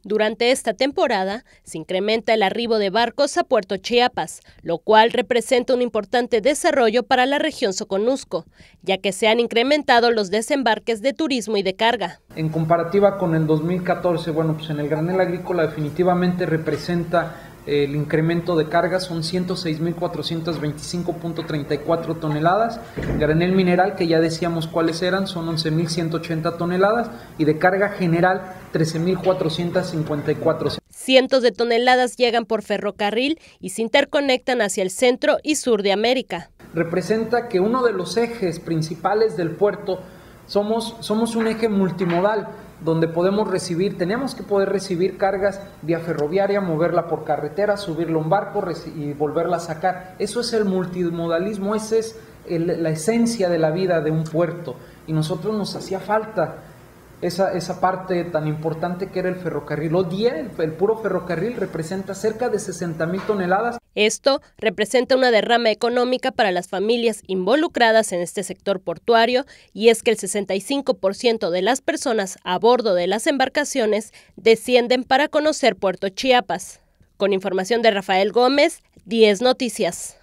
Durante esta temporada, se incrementa el arribo de barcos a Puerto Chiapas, lo cual representa un importante desarrollo para la región Soconusco, ya que se han incrementado los desembarques de turismo y de carga. En comparativa con el 2014, pues en el granel agrícola definitivamente representa el incremento de cargas, son 106.425.34 toneladas, granel mineral, que ya decíamos cuáles eran, son 11.180 toneladas, y de carga general, 13.454. Cientos de toneladas llegan por ferrocarril y se interconectan hacia el centro y sur de América. Representa que uno de los ejes principales del puerto somos un eje multimodal, donde tenemos que poder recibir cargas vía ferroviaria, moverla por carretera, subirla a un barco y volverla a sacar. Eso es el multimodalismo, esa es la esencia de la vida de un puerto, y nosotros nos hacía falta esa parte tan importante que era el ferrocarril. Hoy día el puro ferrocarril representa cerca de 60,000 toneladas. Esto representa una derrama económica para las familias involucradas en este sector portuario, y es que el 65% de las personas a bordo de las embarcaciones descienden para conocer Puerto Chiapas. Con información de Rafael Gómez, 10 Noticias.